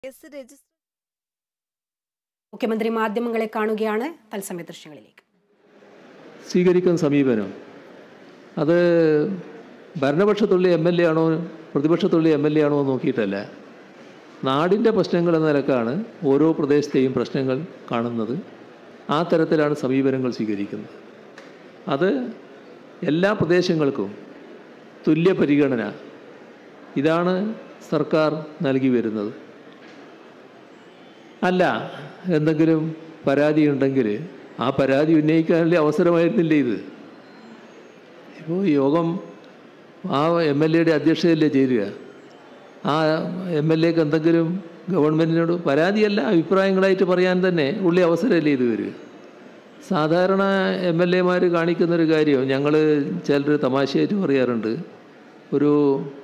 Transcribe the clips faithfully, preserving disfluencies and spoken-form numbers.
മുഖ്യമന്ത്രി മാധ്യമങ്ങളെ കാണുകയാണ്. തത്സമയ ദൃശ്യങ്ങളിലേക്ക്. സ്വീകരിക്കുന്ന സമീപനം അത് ഭരണപക്ഷത്തുള്ള എം എൽ എ ആണോ പ്രതിപക്ഷത്തുള്ള എം എൽ എ ആണോ നോക്കിയിട്ടല്ല, നാടിൻ്റെ പ്രശ്നങ്ങൾ എന്ന നിലക്കാണ് ഓരോ പ്രദേശത്തെയും പ്രശ്നങ്ങൾ കാണുന്നത്. ആ തരത്തിലാണ് സമീപനങ്ങൾ സ്വീകരിക്കുന്നത്. അത് എല്ലാ പ്രദേശങ്ങൾക്കും തുല്യ പരിഗണന ഇതാണ് സർക്കാർ നൽകി വരുന്നത്. അല്ല, എന്തെങ്കിലും പരാതി ഉണ്ടെങ്കിൽ ആ പരാതി ഉന്നയിക്കാനുള്ള അവസരമായിരുന്നില്ല ഇത്. ഇപ്പോൾ യോഗം ആ എം എൽ എയുടെ അധ്യക്ഷതയിലേ ചേരുക. ആ എം എൽ എക്ക് എന്തെങ്കിലും ഗവൺമെൻറ്റിനോട് പരാതിയല്ല അഭിപ്രായങ്ങളായിട്ട് പറയാൻ തന്നെ ഉള്ള അവസരമല്ലേ ഇത് വരിക. സാധാരണ എം എൽ എമാർ കാണിക്കുന്നൊരു കാര്യം ഞങ്ങൾ ചിലർ തമാശയായിട്ട് പറയാറുണ്ട്. ഒരു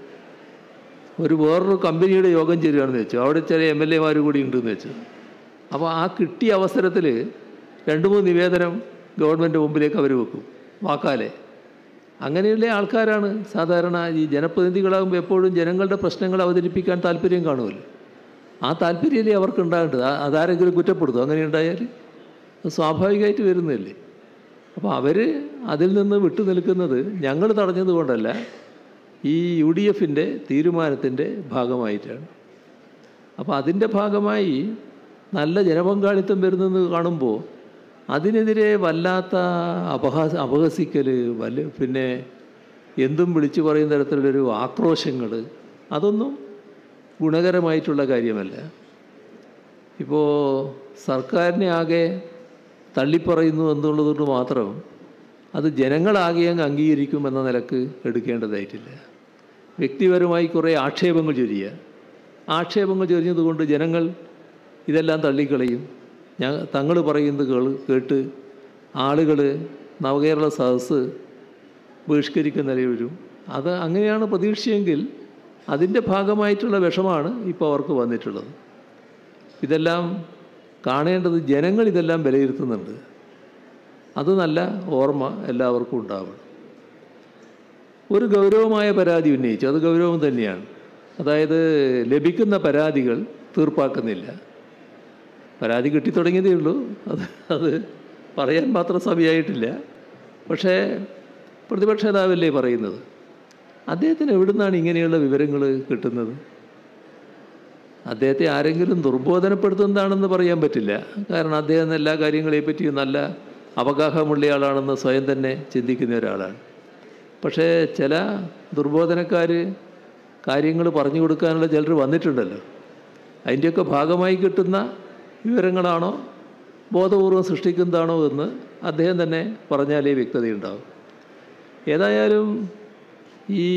ഒരു വേറൊരു കമ്പനിയുടെ യോഗം ചേരുകയാണെന്ന് വെച്ചു, അവിടെ ചില എം എൽ എമാർ കൂടി ഉണ്ടെന്ന് വെച്ചു. അപ്പോൾ ആ കിട്ടിയ അവസരത്തിൽ രണ്ട് മൂന്ന് നിവേദനം ഗവൺമെൻറ് മുമ്പിലേക്ക് അവർ വെക്കും വാക്കാലെ. അങ്ങനെയുള്ള ആൾക്കാരാണ് സാധാരണ ഈ ജനപ്രതിനിധികളാകുമ്പോൾ എപ്പോഴും ജനങ്ങളുടെ പ്രശ്നങ്ങൾ അവതരിപ്പിക്കാൻ താല്പര്യം കാണുമല്ലോ. ആ താല്പര്യമല്ലേ അവർക്ക് ഉണ്ടാകേണ്ടത്. അതാരെങ്കിലും കുറ്റപ്പെടുത്തും അങ്ങനെ ഉണ്ടായാൽ സ്വാഭാവികമായിട്ട് വരുന്നതല്ലേ. അപ്പോൾ അവർ അതിൽ നിന്ന് വിട്ടു നിൽക്കുന്നത് ഞങ്ങൾ തടഞ്ഞത് കൊണ്ടല്ല, ഈ യു ഡി എഫിൻ്റെ തീരുമാനത്തിൻ്റെ ഭാഗമായിട്ടാണ്. അപ്പോൾ അതിൻ്റെ ഭാഗമായി നല്ല ജനപങ്കാളിത്തം വരുന്നത് കാണുമ്പോൾ അതിനെതിരെ വല്ലാത്ത അപഹാസ അപഹസിക്കൽ വല്ല പിന്നെ എന്തും വിളിച്ചു പറയുന്ന തരത്തിലുള്ളൊരു ആക്രോശങ്ങൾ അതൊന്നും ഗുണകരമായിട്ടുള്ള കാര്യമല്ല. ഇപ്പോൾ സർക്കാരിനെ ആകെ തള്ളിപ്പറയുന്നു എന്നുള്ളതുകൊണ്ട് മാത്രം അത് ജനങ്ങളാകെ അങ്ങ് അംഗീകരിക്കുമെന്ന നിലക്ക് എടുക്കേണ്ടതായിട്ടില്ല. വ്യക്തിപരമായി കുറേ ആക്ഷേപങ്ങൾ ചൊരിയുക, ആക്ഷേപങ്ങൾ ചൊരിഞ്ഞതുകൊണ്ട് ജനങ്ങൾ ഇതെല്ലാം തള്ളിക്കളയും. ഞാൻ തങ്ങൾ പറയുന്നത് കേൾ കേട്ട് ആളുകൾ നവകേരള സദസ്സ് ബഹിഷ്കരിക്കുന്ന നിലയിൽ വരും. അത് അങ്ങനെയാണ് പ്രതീക്ഷയെങ്കിൽ അതിൻ്റെ ഭാഗമായിട്ടുള്ള വിഷമാണ് ഇപ്പോൾ അവർക്ക് വന്നിട്ടുള്ളത്. ഇതെല്ലാം കാണേണ്ടത് ജനങ്ങൾ ഇതെല്ലാം വിലയിരുത്തുന്നുണ്ട്. അത് നല്ല ഓർമ്മ എല്ലാവർക്കും ഉണ്ടാവണം. ഒരു ഗൗരവമായ പരാതി ഉന്നയിച്ചു, അത് ഗൗരവം തന്നെയാണ്. അതായത് ലഭിക്കുന്ന പരാതികൾ തീർപ്പാക്കുന്നില്ല. പരാതി കിട്ടിത്തുടങ്ങിയതേ ഉള്ളൂ, അത് അത് പറയാൻ മാത്രം സമയമായിട്ടില്ല. പക്ഷേ പ്രതിപക്ഷ നേതാവല്ലേ പറയുന്നത്. അദ്ദേഹത്തിന് എവിടുന്നാണ് ഇങ്ങനെയുള്ള വിവരങ്ങൾ കിട്ടുന്നത്? അദ്ദേഹത്തെ ആരെങ്കിലും ദുർബോധനപ്പെടുത്തുന്നതാണെന്ന് പറയാൻ പറ്റില്ല. കാരണം അദ്ദേഹം എല്ലാ കാര്യങ്ങളെപ്പറ്റിയും നല്ല അവഗാഹമുള്ളയാളാണെന്ന് സ്വയം തന്നെ ചിന്തിക്കുന്ന ഒരാളാണ്. പക്ഷേ ചില ദുർബോധനക്കാർ കാര്യങ്ങൾ പറഞ്ഞു കൊടുക്കാനുള്ള ചിലർ വന്നിട്ടുണ്ടല്ലോ. അതിൻ്റെയൊക്കെ ഭാഗമായി കിട്ടുന്ന വിവരങ്ങളാണോ ബോധപൂർവം സൃഷ്ടിക്കുന്നതാണോ എന്ന് അദ്ദേഹം തന്നെ പറഞ്ഞാലേ വ്യക്തതയുണ്ടാവും. ഏതായാലും ഈ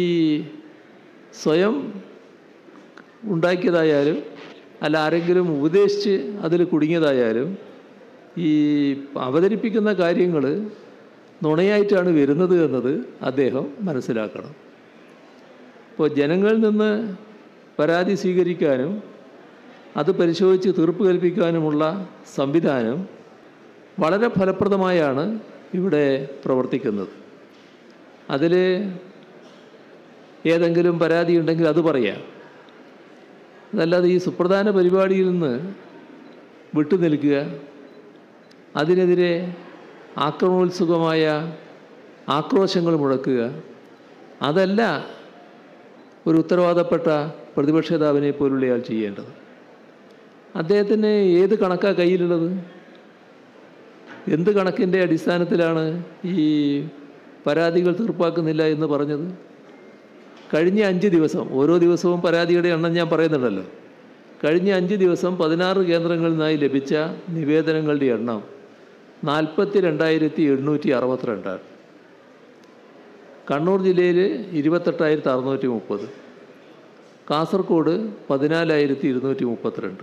സ്വയം ഉണ്ടാക്കിയതായാലും അല്ല ആരെങ്കിലും ഉപദേശിച്ച് അതിൽ കുടുങ്ങിയതായാലും ഈ അവതരിപ്പിക്കുന്ന കാര്യങ്ങൾ നുണയായിട്ടാണ് വരുന്നത് എന്നത് അദ്ദേഹം മനസ്സിലാക്കണം. ഇപ്പോൾ ജനങ്ങളിൽ നിന്ന് പരാതി സ്വീകരിക്കാനും അത് പരിശോധിച്ച് തീർപ്പ് കൽപ്പിക്കാനുമുള്ള സംവിധാനം വളരെ ഫലപ്രദമായാണ് ഇവിടെ പ്രവർത്തിക്കുന്നത്. അതിൽ ഏതെങ്കിലും പരാതി ഉണ്ടെങ്കിൽ അത് പറയാം. അതല്ലാതെ ഈ സുപ്രധാന പരിപാടിയിൽ നിന്ന് വിട്ടുനിൽക്കുക, അതിനെതിരെ ആക്രമണോത്സുകമായ ആക്രോശങ്ങൾ മുഴക്കുക, അതല്ല ഒരു ഉത്തരവാദപ്പെട്ട പ്രതിപക്ഷ നേതാവിനെ പോലുള്ളയാൾ ചെയ്യേണ്ടത്. അദ്ദേഹത്തിന് ഏത് കണക്കാണ് കയ്യിലുള്ളത്? എന്ത് കണക്കിൻ്റെ അടിസ്ഥാനത്തിലാണ് ഈ പരാതികൾ തീർപ്പാക്കുന്നില്ല എന്ന് പറഞ്ഞത്? കഴിഞ്ഞ അഞ്ച് ദിവസം ഓരോ ദിവസവും പരാതിയുടെ എണ്ണം ഞാൻ പറയുന്നുണ്ടല്ലോ. കഴിഞ്ഞ അഞ്ച് ദിവസം പതിനാറ് കേന്ദ്രങ്ങളിൽ നിന്നായി ലഭിച്ച നിവേദനങ്ങളുടെ എണ്ണം നാൽപ്പത്തി രണ്ടായിരത്തി എണ്ണൂറ്റി അറുപത്തിരണ്ടാണ്. കണ്ണൂർ ജില്ലയിൽ ഇരുപത്തെട്ടായിരത്തി അറുന്നൂറ്റി മുപ്പത്, കാസർഗോഡ് പതിനാലായിരത്തി ഇരുന്നൂറ്റി മുപ്പത്തിരണ്ട്.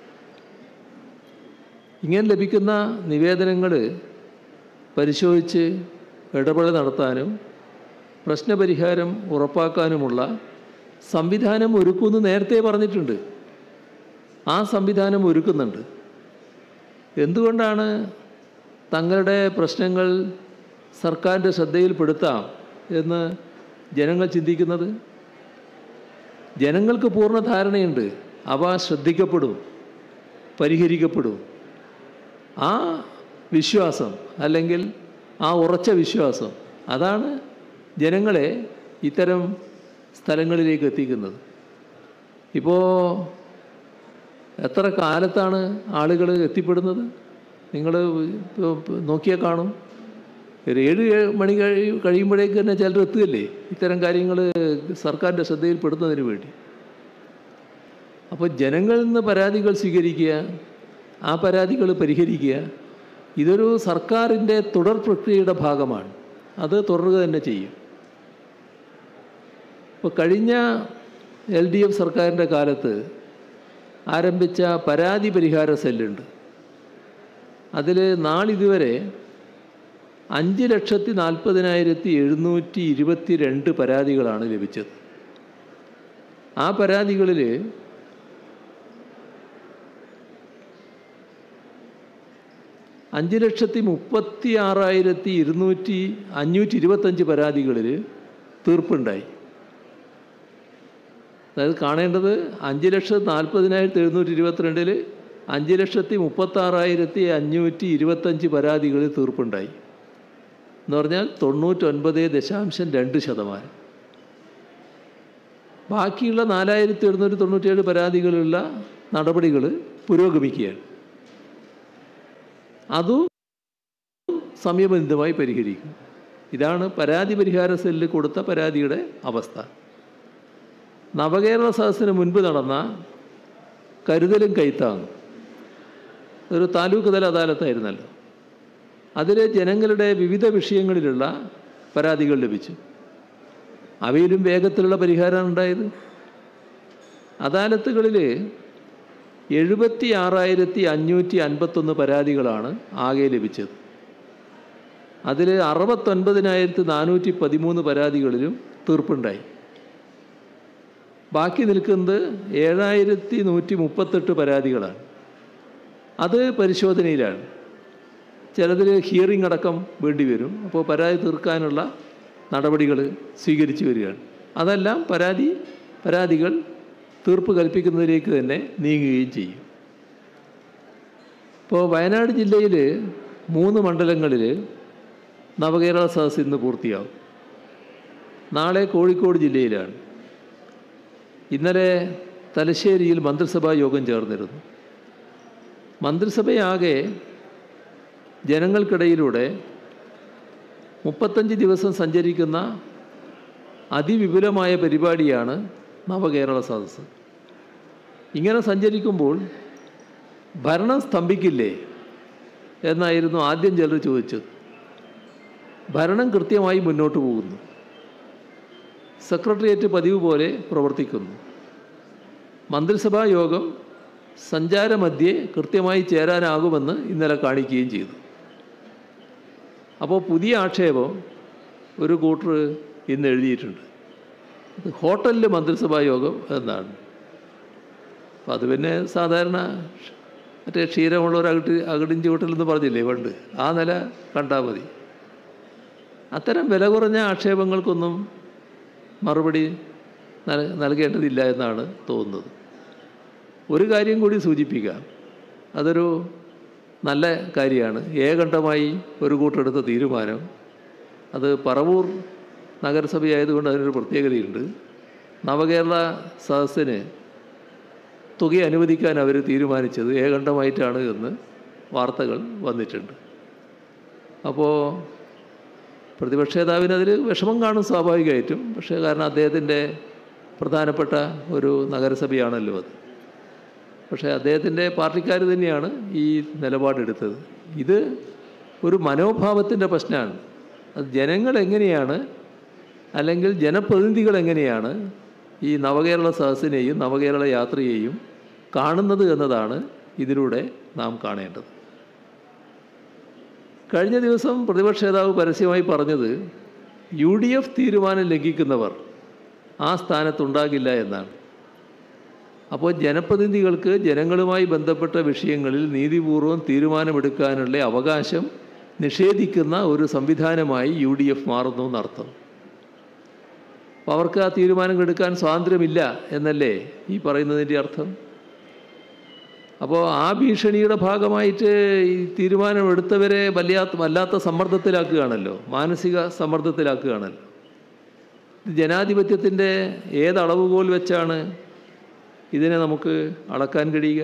ഇങ്ങനെ ലഭിക്കുന്ന നിവേദനങ്ങൾ പരിശോധിച്ച് ഇടപെടൽ നടത്താനും പ്രശ്നപരിഹാരം ഉറപ്പാക്കാനുമുള്ള സംവിധാനം ഒരുക്കുമെന്ന് നേരത്തെ പറഞ്ഞിട്ടുണ്ട്. ആ സംവിധാനം ഒരുക്കുന്നുണ്ട്. എന്തുകൊണ്ടാണ് തങ്ങളുടെ പ്രശ്നങ്ങൾ സർക്കാരിൻ്റെ ശ്രദ്ധയിൽപ്പെടുത്താം എന്ന് ജനങ്ങൾ ചിന്തിക്കുന്നത്? ജനങ്ങൾക്ക് പൂർണ്ണ ധാരണയുണ്ട് അവ ശ്രദ്ധിക്കപ്പെടും, പരിഹരിക്കപ്പെടും. ആ വിശ്വാസം അല്ലെങ്കിൽ ആ ഉറച്ച വിശ്വാസം അതാണ് ജനങ്ങളെ ഇത്തരം സ്ഥലങ്ങളിലേക്ക് എത്തിക്കുന്നത്. ഇപ്പോൾ എത്ര കാലത്താണ് ആളുകൾ എത്തിപ്പെടുന്നത്? നിങ്ങൾ നോക്കിയാൽ കാണും. ഒരു ഏഴ് മണി കഴി കഴിയുമ്പോഴേക്ക് തന്നെ ചിലർ എത്തുകയല്ലേ ഇത്തരം കാര്യങ്ങൾ സർക്കാരിൻ്റെ ശ്രദ്ധയിൽപ്പെടുന്നതിന് വേണ്ടി. അപ്പോൾ ജനങ്ങളിൽ നിന്ന് പരാതികൾ സ്വീകരിക്കുക, ആ പരാതികൾ പരിഹരിക്കുക, ഇതൊരു സർക്കാരിൻ്റെ തുടർ പ്രക്രിയയുടെ ഭാഗമാണ്. അത് തുടരുക തന്നെ ചെയ്യും. ഇപ്പോൾ കഴിഞ്ഞ എൽ ഡി എഫ് സർക്കാരിൻ്റെ കാലത്ത് ആരംഭിച്ച പരാതി പരിഹാര സെല്ലുണ്ട്. അതിൽ നാളിതുവരെ അഞ്ച് ലക്ഷത്തി നാൽപ്പതിനായിരത്തി എഴുന്നൂറ്റി ഇരുപത്തി രണ്ട് പരാതികളാണ് ലഭിച്ചത്. ആ പരാതികളിൽ അഞ്ച് ലക്ഷത്തി മുപ്പത്തി ആറായിരത്തി ഇരുന്നൂറ്റി അഞ്ഞൂറ്റി ഇരുപത്തഞ്ച് പരാതികളിൽ തീർപ്പുണ്ടായി. അതായത് കാണേണ്ടത് അഞ്ച് ലക്ഷത്തി നാൽപ്പതിനായിരത്തി എഴുന്നൂറ്റി ഇരുപത്തിരണ്ടിൽ അഞ്ച് ലക്ഷത്തി മുപ്പത്താറായിരത്തി അഞ്ഞൂറ്റി ഇരുപത്തഞ്ച് പരാതികളിൽ തീർപ്പുണ്ടായി എന്ന് പറഞ്ഞാൽ തൊണ്ണൂറ്റൊൻപത് ദശാംശം രണ്ട് ശതമാനം. ബാക്കിയുള്ള നാലായിരത്തി എഴുന്നൂറ്റി തൊണ്ണൂറ്റിയേഴ് പരാതികളുള്ള നടപടികൾ പുരോഗമിക്കുകയാണ്. അതും സമയബന്ധിതമായി പരിഹരിക്കും. ഇതാണ് പരാതി പരിഹാര സെല്ല് കൊടുത്ത പരാതിയുടെ അവസ്ഥ. നവകേരള സദസ്സിന് മുൻപ് നടന്ന കരുതലും കൈത്താങ്ങും ഒരു താലൂക്ക് തല അദാലത്തായിരുന്നല്ലോ. അതിൽ ജനങ്ങളുടെ വിവിധ വിഷയങ്ങളിലുള്ള പരാതികൾ ലഭിച്ചു. അവയിലും വേഗത്തിലുള്ള പരിഹാരമാണ് ഉണ്ടായത്. അദാലത്തുകളിൽ എഴുപത്തി ആറായിരത്തി അഞ്ഞൂറ്റി അൻപത്തൊന്ന് പരാതികളാണ് ആകെ ലഭിച്ചത്. അതിൽ അറുപത്തൊൻപതിനായിരത്തി നാനൂറ്റി പതിമൂന്ന് പരാതികളിലും തീർപ്പുണ്ടായി. ബാക്കി നിൽക്കുന്നത് ഏഴായിരത്തി നൂറ്റി മുപ്പത്തെട്ട് പരാതികളാണ്. അത് പരിശോധനയിലാണ്. ചിലതിൽ ഹിയറിംഗ് അടക്കം വേണ്ടി വരും. അപ്പോൾ പരാതി തീർക്കാനുള്ള നടപടികൾ സ്വീകരിച്ചു വരികയാണ്. അതെല്ലാം പരാതി പരാതികൾ തീർപ്പ് കൽപ്പിക്കുന്നതിലേക്ക് തന്നെ നീങ്ങുകയും ചെയ്യും. ഇപ്പോൾ വയനാട് ജില്ലയിൽ മൂന്ന് മണ്ഡലങ്ങളിൽ നവകേരള സദസ്സ് ഇന്ന് പൂർത്തിയാവും. നാളെ കോഴിക്കോട് ജില്ലയിലാണ്. ഇന്നലെ തലശ്ശേരിയിൽ മന്ത്രിസഭാ യോഗം ചേർന്നിരുന്നു. മന്ത്രിസഭയാകെ ജനങ്ങൾക്കിടയിലൂടെ മുപ്പത്തഞ്ച് ദിവസം സഞ്ചരിക്കുന്ന അതിവിപുലമായ പരിപാടിയാണ് നവകേരള സദസ്സ്. ഇങ്ങനെ സഞ്ചരിക്കുമ്പോൾ ഭരണം സ്തംഭിക്കില്ലേ എന്നായിരുന്നു ആദ്യം ചിലർ ചോദിച്ചത്. ഭരണം കൃത്യമായി മുന്നോട്ട് പോകുന്നു. സെക്രട്ടേറിയറ്റ് പതിവ് പോലെ പ്രവർത്തിക്കുന്നു. മന്ത്രിസഭാ യോഗം സഞ്ചാരമധ്യേ കൃത്യമായി ചേരാനാകുമെന്ന് ഇന്നലെ കാണിക്കുകയും ചെയ്തു. അപ്പോൾ പുതിയ ആക്ഷേപം ഒരു കൂട്ടർ ഇന്ന് എഴുതിയിട്ടുണ്ട്. അത് ഹോട്ടലിൽ മന്ത്രിസഭാ യോഗം എന്നാണ്. അപ്പം അത് പിന്നെ സാധാരണ മറ്റേ ക്ഷീരമുള്ളവർ അകട്ടി അകടിഞ്ച് ഹോട്ടലെന്ന് പറഞ്ഞില്ലേ പണ്ട്, ആ നില കണ്ടാൽ മതി. അത്തരം വില കുറഞ്ഞ ആക്ഷേപങ്ങൾക്കൊന്നും മറുപടി നൽ നൽകേണ്ടതില്ല എന്നാണ് തോന്നുന്നത്. ഒരു കാര്യം കൂടി സൂചിപ്പിക്കാം. അതൊരു നല്ല കാര്യമാണ്. ഏകണ്ഠമായി ഒരു കൂട്ടെടുത്ത തീരുമാനം. അത് പറവൂർ നഗരസഭയായതുകൊണ്ട് അതിനൊരു പ്രത്യേകതയുണ്ട്. നവകേരള സദസ്സിന് തുക അനുവദിക്കാൻ അവർ തീരുമാനിച്ചത് ഏകണ്ഠമായിട്ടാണ് എന്ന് വാർത്തകൾ വന്നിട്ടുണ്ട്. അപ്പോൾ പ്രതിപക്ഷ നേതാവിന് അതിൽ വിഷമം കാണും സ്വാഭാവികമായിട്ടും. പക്ഷേ കാരണം അദ്ദേഹത്തിൻ്റെ പ്രധാനപ്പെട്ട ഒരു നഗരസഭയാണല്ലോ അത്. പക്ഷേ അദ്ദേഹത്തിൻ്റെ പാർട്ടിക്കാർ തന്നെയാണ് ഈ നിലപാടെടുത്തത്. ഇത് ഒരു മനോഭാവത്തിൻ്റെ പ്രശ്നമാണ്. അത് ജനങ്ങൾ എങ്ങനെയാണ് അല്ലെങ്കിൽ ജനപ്രതിനിധികൾ എങ്ങനെയാണ് ഈ നവകേരള സദസ്സിനെയും നവകേരള യാത്രയെയും കാണുന്നത് എന്നതാണ് ഇതിലൂടെ നാം കാണേണ്ടത്. കഴിഞ്ഞ ദിവസം പ്രതിപക്ഷ നേതാവ് പരസ്യമായി പറഞ്ഞത് യു ഡി എഫ് തീരുമാനം ലംഘിക്കുന്നവർ ആ സ്ഥാനത്തുണ്ടാകില്ല എന്നാണ്. അപ്പോൾ ജനപ്രതിനിധികൾക്ക് ജനങ്ങളുമായി ബന്ധപ്പെട്ട വിഷയങ്ങളിൽ നീതിപൂർവം തീരുമാനമെടുക്കാനുള്ള അവകാശം നിഷേധിക്കുന്ന ഒരു സംവിധാനമായി യു ഡി എഫ് മാറുന്നു എന്നർത്ഥം. അപ്പോൾ അവർക്ക് ആ തീരുമാനങ്ങൾ എടുക്കാൻ സ്വാതന്ത്ര്യമില്ല എന്നല്ലേ ഈ പറയുന്നതിൻ്റെ അർത്ഥം? അപ്പോൾ ആ ഭീഷണിയുടെ ഭാഗമായിട്ട് ഈ തീരുമാനമെടുത്തവരെ വല്ലാത്ത വല്ലാത്ത സമ്മർദ്ദത്തിലാക്കുകയാണല്ലോ, മാനസിക സമ്മർദ്ദത്തിലാക്കുകയാണല്ലോ. ജനാധിപത്യത്തിൻ്റെ ഏതളവുകോൽ വെച്ചാണ് ഇതിനെ നമുക്ക് അളക്കാൻ കഴിയുക?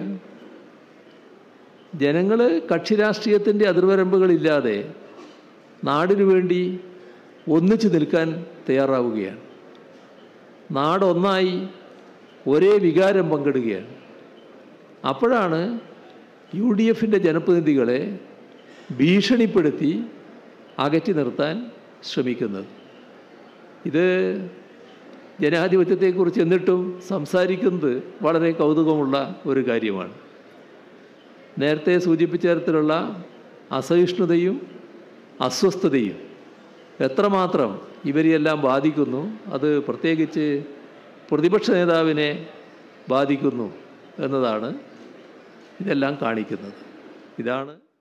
ജനങ്ങൾ കക്ഷി രാഷ്ട്രീയത്തിൻ്റെ അതിർവരമ്പുകളില്ലാതെ നാടിനു വേണ്ടി ഒന്നിച്ചു നിൽക്കാൻ തയ്യാറാവുകയാണ്. നാടൊന്നായി ഒരേ വികാരം പങ്കിടുകയാണ്. അപ്പോഴാണ് യു ഡി എഫിൻ്റെ ജനപ്രതിനിധികളെ ഭീഷണിപ്പെടുത്തി അകറ്റി നിർത്താൻ ശ്രമിക്കുന്നത്. ഇത് ജനാധിപത്യത്തെക്കുറിച്ച് എന്നിട്ടും സംസാരിക്കുന്നത് വളരെ കൗതുകമുള്ള ഒരു കാര്യമാണ്. നേരത്തെ സൂചിപ്പിച്ച തരത്തിലുള്ള അസഹിഷ്ണുതയും അസ്വസ്ഥതയും എത്രമാത്രം ഇവരെയെല്ലാം ബാധിക്കുന്നു, അത് പ്രത്യേകിച്ച് പ്രതിപക്ഷ നേതാവിനെ ബാധിക്കുന്നു എന്നതാണ് ഇതെല്ലാം കാണിക്കുന്നത്. ഇതാണ്